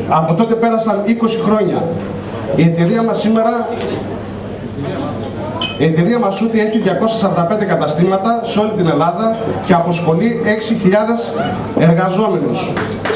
Από τότε πέρασαν 20 χρόνια. Η εταιρεία μας σήμερα, η εταιρεία Μασούτη έχει 245 καταστήματα σε όλη την Ελλάδα και αποσχολεί 6.000 εργαζόμενους.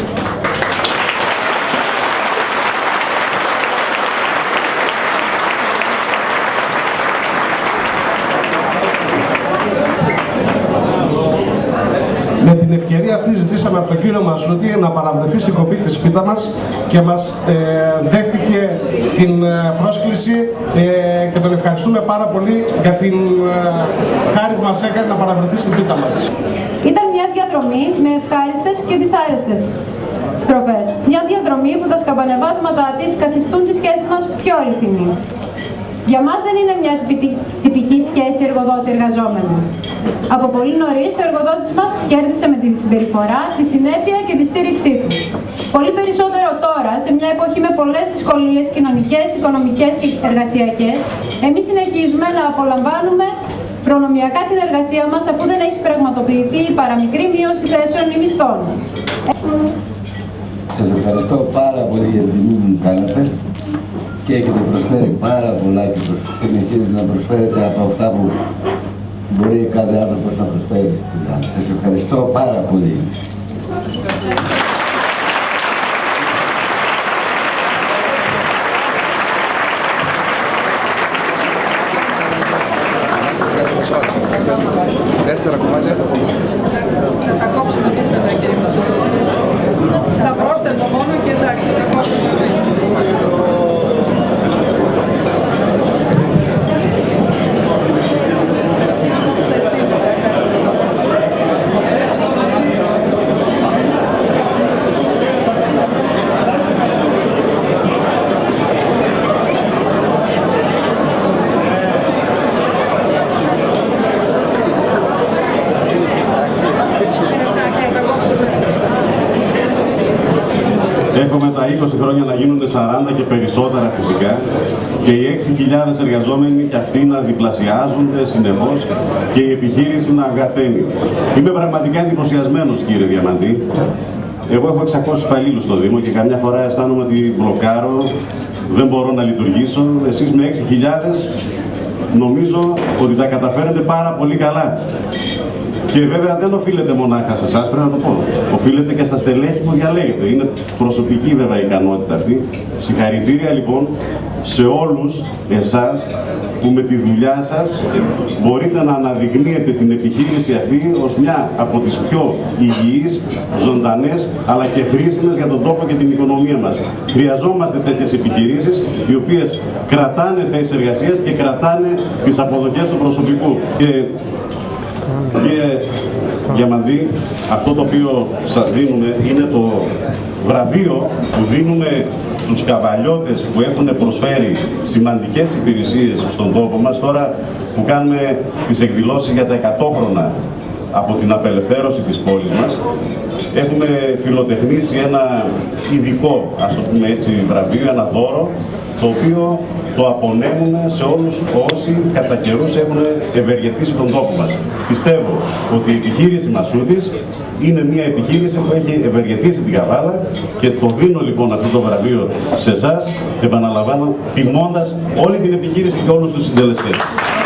Με την ευκαιρία αυτή ζητήσαμε από τον κύριο Μασούτη να παραβρεθεί στην κοπή της πίτα μας και μας δέχτηκε την πρόσκληση και τον ευχαριστούμε πάρα πολύ για την χάρη που μας έκανε να παραβρεθεί στην πίτα μας. Ήταν μια διαδρομή με ευχάριστες και δυσάρεστες στροφές. Μια διαδρομή που τα σκαμπανεβάσματά της καθιστούν τη σχέση μας πιο αληθινή. Για μας δεν είναι μια τυπική σχέση εργοδότη-εργαζόμενου. Από πολύ νωρίς ο εργοδότης μας κέρδισε με τη συμπεριφορά, τη συνέπεια και τη στήριξή του. Πολύ περισσότερο τώρα, σε μια εποχή με πολλές δυσκολίες κοινωνικές, οικονομικές και εργασιακές, εμείς συνεχίζουμε να απολαμβάνουμε προνομιακά την εργασία μας αφού δεν έχει πραγματοποιηθεί η παραμικρή μείωση θέσεων ή μισθών. Σας ευχαριστώ πάρα πολύ για την τιμή που μου κάνατε και έχετε προσφέρει πάρα πολλά και συνεχίζετε να προσφέρετε από αυτά που μπορεί κάθε άνθρωπος να προσφέρει στη δουλειά. Σας ευχαριστώ πάρα πολύ. Τέσσερα κομμάτια. Θα κόψουμε εμείς μετά, κύριε Μασούτη. Σταυρώστε το μόνο και εντάξει, θα κόψουμε. Έχουμε τα 20 χρόνια να γίνονται 40 και περισσότερα φυσικά και οι 6.000 εργαζόμενοι και αυτοί να διπλασιάζονται συνεχώς και η επιχείρηση να αγκαταίνει. Είμαι πραγματικά εντυπωσιασμένος, κύριε Διαμαντή. Εγώ έχω 600 υπαλλήλους στο Δήμο και καμιά φορά αισθάνομαι ότι μπλοκάρω, δεν μπορώ να λειτουργήσω. Εσείς με 6.000 νομίζω ότι τα καταφέρετε πάρα πολύ καλά. Και βέβαια δεν οφείλεται μονάχα σε εσάς, πρέπει να το πω. Οφείλεται και στα στελέχη που διαλέγετε. Είναι προσωπική βέβαια η ικανότητα αυτή. Συγχαρητήρια λοιπόν σε όλους εσάς που με τη δουλειά σας μπορείτε να αναδεικνύετε την επιχείρηση αυτή ως μια από τις πιο υγιείς, ζωντανές αλλά και χρήσιμες για τον τόπο και την οικονομία μας. Χρειαζόμαστε τέτοιες επιχειρήσεις οι οποίες κρατάνε θέσεις εργασίας και κρατάνε τις αποδοχές του προσωπικού. Κύριε Διαμαντή, αυτό το οποίο σας δίνουμε είναι το βραβείο που δίνουμε τους καβαλιώτες που έχουν προσφέρει σημαντικές υπηρεσίες στον τόπο μας, τώρα που κάνουμε τις εκδηλώσεις για τα 100 χρόνια από την απελευθέρωση της πόλης μας. Έχουμε φιλοτεχνήσει ένα ειδικό, ας το πούμε έτσι, βραβείο, ένα δώρο, το οποίο το απονέμουμε σε όλους όσοι κατά καιρούς έχουν ευεργετήσει τον τόπο μας. Πιστεύω ότι η επιχείρηση Μασούτης είναι μια επιχείρηση που έχει ευεργετήσει την Καβάλα και το δίνω λοιπόν αυτό το βραβείο σε εσάς, επαναλαμβάνω, τιμώντας όλη την επιχείρηση και όλους τους συντελεστές.